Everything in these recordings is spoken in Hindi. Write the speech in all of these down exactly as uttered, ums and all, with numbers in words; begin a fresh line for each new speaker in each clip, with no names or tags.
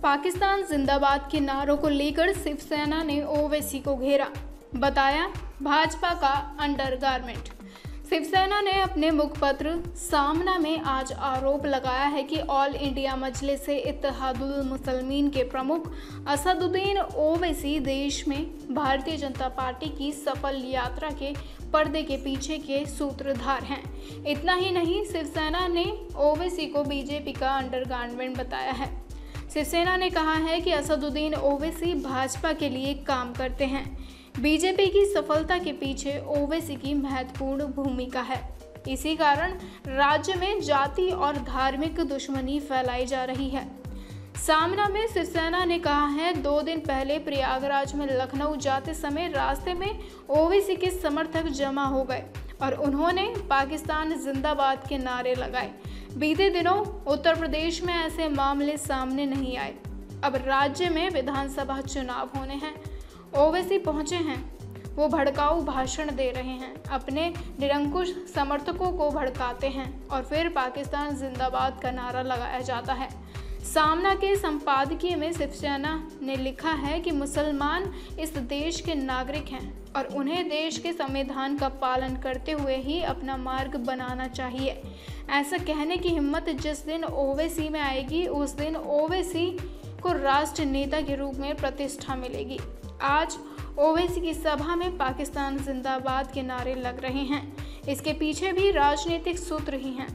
पाकिस्तान जिंदाबाद के नारों को लेकर शिवसेना ने ओवैसी को घेरा, बताया भाजपा का अंडरगारमेंट। शिवसेना ने अपने मुखपत्र सामना में आज आरोप लगाया है कि ऑल इंडिया मजलिस इत्तेहादुल मुसलमीन के प्रमुख असदुद्दीन ओवैसी देश में भारतीय जनता पार्टी की सफल यात्रा के पर्दे के पीछे के सूत्रधार हैं। इतना ही नहीं, शिवसेना ने ओवैसी को बीजेपी का अंडरगारमेंट बताया है। शिवसेना ने कहा है कि असदुद्दीन ओवैसी भाजपा के लिए काम करते हैं। बीजेपी की सफलता के पीछे ओवैसी की महत्वपूर्ण भूमिका है। इसी कारण राज्य में जाति और धार्मिक दुश्मनी फैलाई जा रही है। सामना में शिवसेना ने कहा है, दो दिन पहले प्रयागराज में लखनऊ जाते समय रास्ते में ओवैसी के समर्थक जमा हो गए और उन्होंने पाकिस्तान जिंदाबाद के नारे लगाए। बीते दिनों उत्तर प्रदेश में ऐसे मामले सामने नहीं आए। अब राज्य में विधानसभा चुनाव होने हैं। ओवैसी पहुंचे हैं, वो भड़काऊ भाषण दे रहे हैं, अपने निरंकुश समर्थकों को भड़काते हैं और फिर पाकिस्तान जिंदाबाद का नारा लगाया जाता है। सामना के संपादकीय में शिवसेना ने लिखा है कि मुसलमान इस देश के नागरिक हैं और उन्हें देश के संविधान का पालन करते हुए ही अपना मार्ग बनाना चाहिए। ऐसा कहने की हिम्मत जिस दिन ओवैसी में आएगी, उस दिन ओवैसी को राष्ट्र नेता के रूप में प्रतिष्ठा मिलेगी। आज ओवैसी की सभा में पाकिस्तान जिंदाबाद के नारे लग रहे हैं। इसके पीछे भी राजनीतिक सूत्र ही हैं।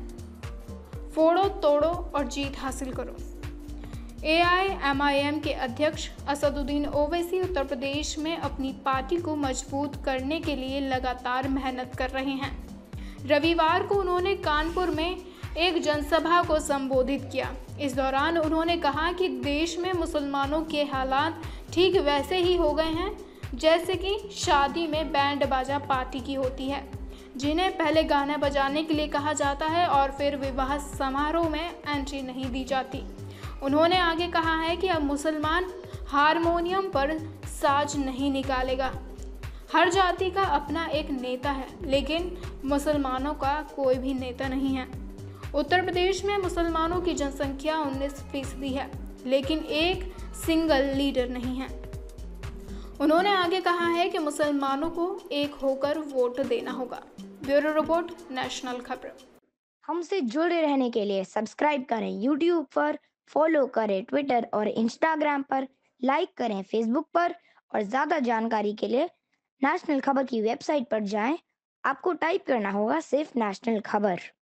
फोड़ो तोड़ो और जीत हासिल करो। ए आई एम आई एम के अध्यक्ष असदुद्दीन ओवैसी उत्तर प्रदेश में अपनी पार्टी को मजबूत करने के लिए लगातार मेहनत कर रहे हैं। रविवार को उन्होंने कानपुर में एक जनसभा को संबोधित किया। इस दौरान उन्होंने कहा कि देश में मुसलमानों के हालात ठीक वैसे ही हो गए हैं जैसे कि शादी में बैंड बाजा पार्टी की होती है, जिन्हें पहले गाना बजाने के लिए कहा जाता है और फिर विवाह समारोह में एंट्री नहीं दी जाती। उन्होंने आगे कहा है कि अब मुसलमान हारमोनियम पर साज नहीं निकालेगा। हर जाति का अपना एक नेता है, लेकिन मुसलमानों का कोई भी नेता नहीं है। उत्तर प्रदेश में मुसलमानों की जनसंख्या उन्नीस फीसदी है, लेकिन एक सिंगल लीडर नहीं है। उन्होंने आगे कहा है कि मुसलमानों को एक होकर वोट देना होगा। ब्यूरो रिपोर्ट, नेशनल खबर।
हमसे जुड़े रहने के लिए सब्सक्राइब करें यूट्यूब पर, फॉलो करें ट्विटर और इंस्टाग्राम पर, लाइक करें फेसबुक पर और ज़्यादा जानकारी के लिए नेशनल खबर की वेबसाइट पर जाएं। आपको टाइप करना होगा सिर्फ नेशनल खबर।